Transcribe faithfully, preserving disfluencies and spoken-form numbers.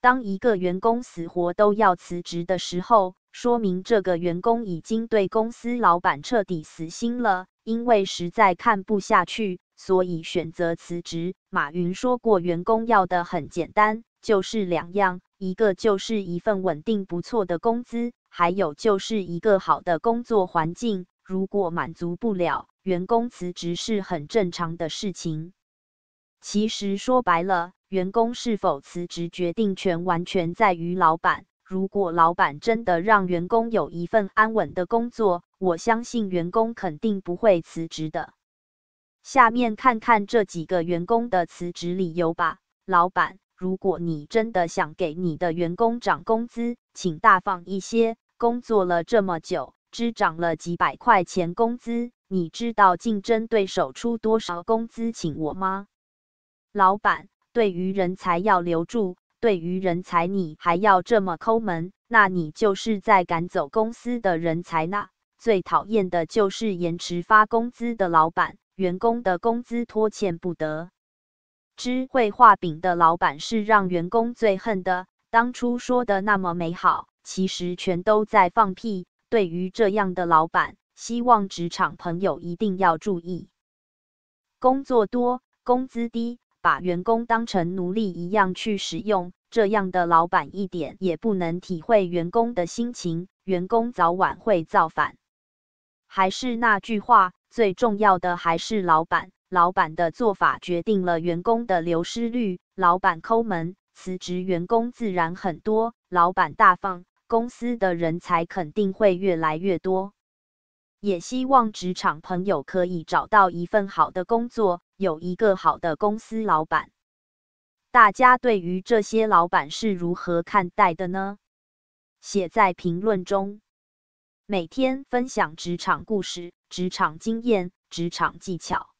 当一个员工死活都要辞职的时候，说明这个员工已经对公司老板彻底死心了，因为实在看不下去，所以选择辞职。马云说过，员工要的很简单，就是两样，一个就是一份稳定不错的工资，还有就是一个好的工作环境。如果满足不了，员工辞职是很正常的事情。其实说白了，员工是否辞职决定权完全在于老板。如果老板真的让员工有一份安稳的工作，我相信员工肯定不会辞职的。下面看看这几个员工的辞职理由吧。老板，如果你真的想给你的员工涨工资，请大方一些。工作了这么久，只涨了几百块钱工资，你知道竞争对手出多少工资请我吗？老板，对于人才要留住，对于人才你还要这么抠门，那你就是在赶走公司的人才呢。最讨厌的就是延迟发工资的老板，员工的工资拖欠不得。知会画饼的老板是让员工最恨的，当初说的那么美好，其实全都在放屁。对于这样的老板，希望职场朋友一定要注意。工作多，工资低，把员工当成奴隶一样去使用，这样的老板一点也不能体会员工的心情，员工早晚会造反。还是那句话，最重要的还是老板，老板的做法决定了员工的流失率，老板抠门，辞职员工自然很多，老板大方，公司的人才肯定会越来越多。也希望职场朋友可以找到一份好的工作，有一个好的公司老板。大家对于这些老板是如何看待的呢？写在评论中。每天分享职场故事、职场经验、职场技巧。